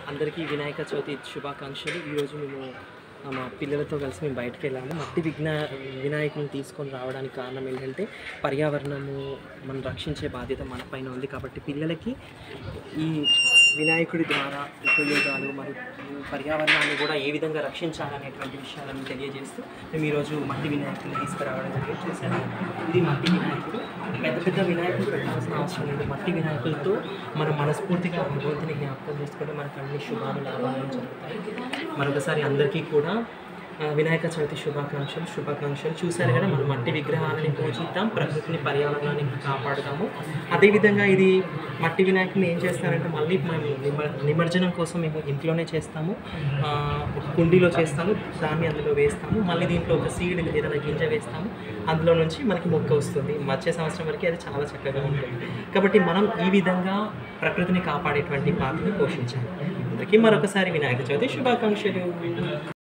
అందరికీ వినాయక చవితి శుభాకాంక్షలు. ఈరోజు మేము మా పిల్లలతో కలిసి మేము బయటకెళ్ళాము. మట్టి వినాయకుడిని తీసుకొని రావడానికి కారణం ఏంటంటే పర్యావరణము మనం రక్షించే బాధ్యత మన పైన ఉంది. కాబట్టి పిల్లలకి ఈ వినాయకుడి ద్వారా ఉపయోగాలు మరియు పర్యావరణాన్ని కూడా ఏ విధంగా రక్షించాలనేటువంటి విషయాలను తెలియజేస్తూ మేము ఈరోజు మట్టి వినాయకుడిని తీసుకురావడం జరిగింది. చూసాను, ఇది మట్టి వినాయకుడు. పెద్ద పెద్ద వినాయకుడు పెట్టాల్సిన అవసరం లేదు. మట్టి వినాయకులతో మనం మనస్ఫూర్తిగా భగవంతుని జ్ఞాపకం చేసుకుంటే మనకు అన్ని శుభాలు లాభాలు జరుగుతాయి. మరొకసారి అందరికీ కూడా వినాయక చవితి శుభాకాంక్షలు. చూశారు కదా, మనం మట్టి విగ్రహాలని పూజిద్దాం, ప్రకృతిని పర్యావరణాన్ని కాపాడుతాము. అదేవిధంగా ఇది మట్టి వినాయకుని ఏం చేస్తారంటే మళ్ళీ మేము నిమజ్జనం కోసం మేము ఇంట్లోనే చేస్తాము. ఒక కుండీలో చేస్తాము, దాన్ని అందులో వేస్తాము. మళ్ళీ దీంట్లో ఒక సీడ్ ఏదైనా గింజ వేస్తాము, అందులో నుంచి మనకి మొక్క వస్తుంది. వచ్చే సంవత్సరం వరకు అది చాలా చక్కగా ఉంటుంది. కాబట్టి మనం ఈ విధంగా ప్రకృతిని కాపాడేటువంటి పాత్రను పోషించాలి. అందరికీ మరొకసారి వినాయక చవితి శుభాకాంక్షలు.